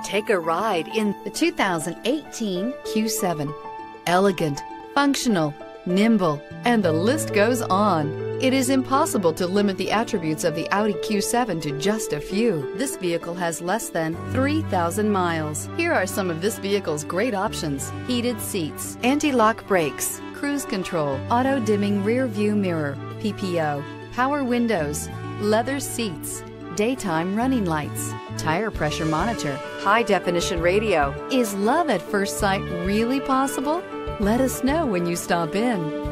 Take a ride in the 2018 Q7. Elegant, functional, nimble, and the list goes on. It is impossible to limit the attributes of the Audi Q7 to just a few. This vehicle has less than 3,000 miles. Here are some of this vehicle's great options: heated seats, anti-lock brakes, cruise control, auto-dimming rear view mirror, PPO, power windows, leather seats, daytime running lights, tire pressure monitor, high-definition radio. Is love at first sight really possible? Let us know when you stop in.